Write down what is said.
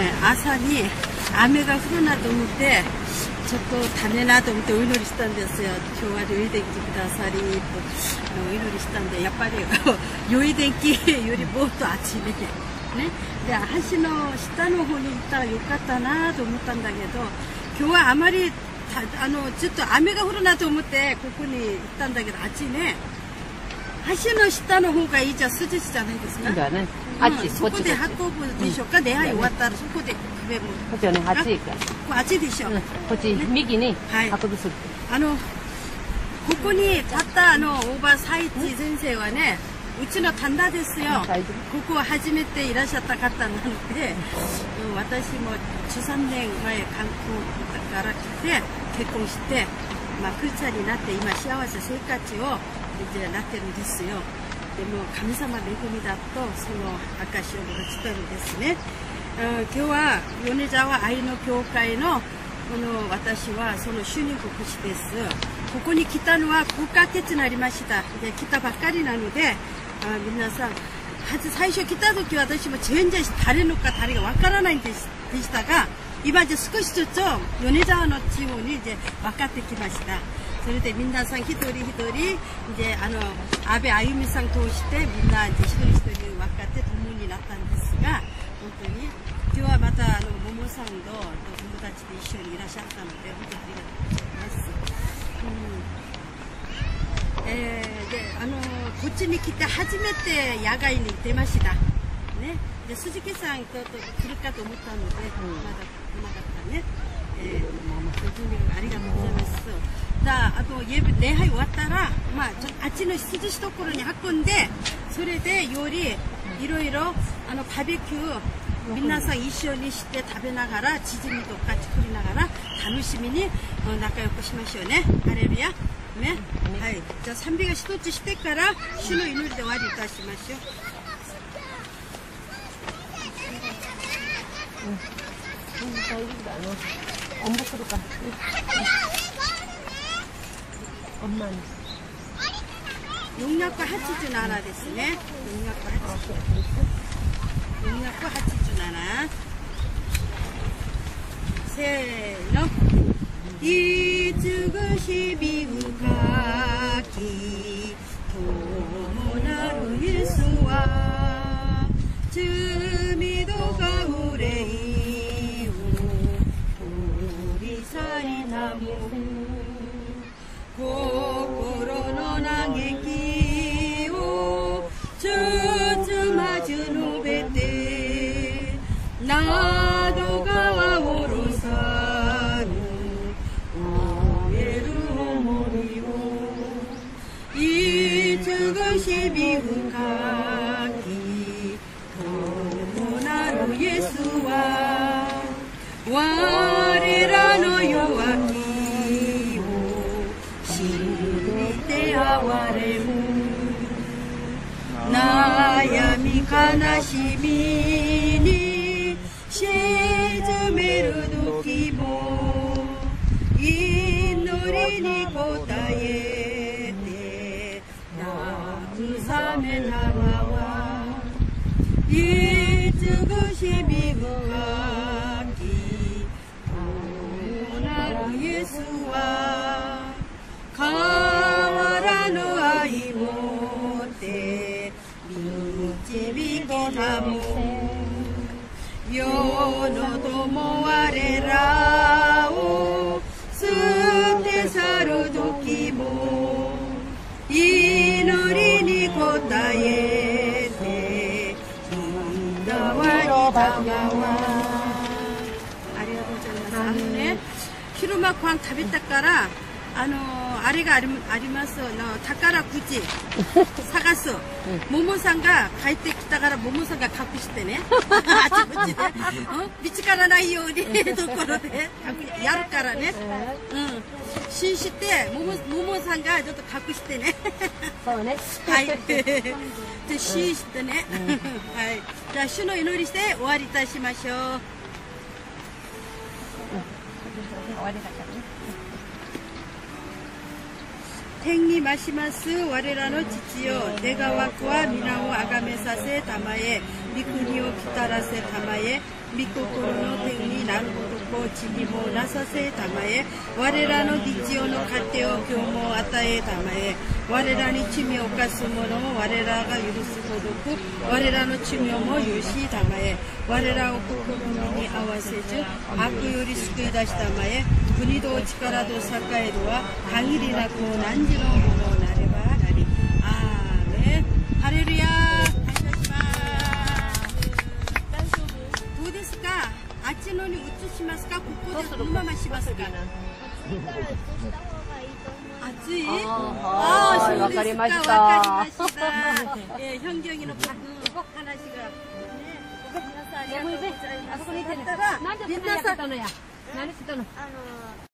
朝に雨が降るなと思ってちょっとためなと思ってお祈りしたんですよ。今日は良い天気くださりとお祈りしたんで、やっぱり良い天気よりもっと暑いね。で、橋の下の方に行ったらよかったなと思ったんだけど、今日はあまりちょっと雨が降るなと思ってここに行ったんだけど、暑いね。橋の下の方がいいじゃん、涼しいじゃないですか。 だね。 そこで運ぶでしょうか。礼拝終わったらそこで食べる。 こっちはね、暑いから。 ここ暑いでしょ。 こっち右に運ぶする。 ここに立った大場佐一先生はね、うちの旦那ですよ。ここは初めていらっしゃった方なので、私も13年前韓国から来て結婚して、クリスチャンになって今幸せ生活を이제なってるんですよ。でも神様恵みだとその証をもらってるんですね。今日は米沢愛の教会の私はその主任牧師です。ここに来たのは5ヶ月になりました。で来たばっかりなので、皆さん最初来た時私も全然誰のか誰がわからないんでしたが、今이제少しずつ米沢の地方に이제分かってきました。それで皆さん一人一人이제安倍歩さん通してみんな一人一人分かって友になったんですが、本当に今日はまた桃さんと友達で一緒にいらっしゃったので本当にありがとうございます。でこっちに来て初めて野外に出ましたね。で鈴木さんと来るかと思ったので、まだ来なかったね。ありがとうございます。礼拝終わったら、あっちの涼しいところに運んで、それでよりいろいろバーベキュー皆さん一緒にして食べながら、チヂミとか作りながら楽しみに仲良くしましょうね。ハレルヤね。はい。じゃあ賛美が一つしてから主の祈りで終わりいたしましょう。 엄마 엄마는 487ですね。487。せーの。慈しみ深き友なるイエスは罪とか憂いを取り去りなも心の嘆きを包まず述べて窓が下ろさぬ終える思いを慈しみ深き友なるイエスは我らの弱き哀れむ悩み悲しみに沈める時も祈りに応えて慰めながは慈しみ深き友なるイエスは変わらぬ愛もって導きたも世の友我らを捨て去る時も祈りに応えてみんなわりたまわありがとうございます。ね昼間ご飯食べたからあれがあります宝くじ探す桃さんが帰ってきたから桃さんが隠してねあちこちで見つからないようにところでやるからね信じて桃さんがちょっと隠してねそうねはいで信じてねはいじゃあ主の祈りして終わりいたしましょう。 終わりだからね。 天に増します我らの父よ、願わくは皆をあがめさせたまえ、御国を来たらせたまえ、 御心の天になることこ地にもなさせたまえ我らの日曜の糧を今日も与えたまえ我らに罪を犯す者を我らが許すほどく我らの罪をも許したまえ我らを試みに合わせず悪より救い出したまえ国と力と栄えるは限りなく何時のものなればなりアーメンハレルヤ感謝しますどうですかあっちのに移しますかここでこのまましますか暑いあー、わかりました。 わかりました현경이の話が皆さんありがとうございますあそこにいてね。なんでこんなにやってたのや。何してたの？